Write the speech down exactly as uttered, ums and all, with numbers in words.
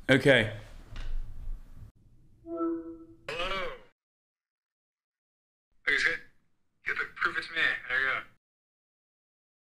Okay. Hello. Okay, good. Get the proof it's me. There you go.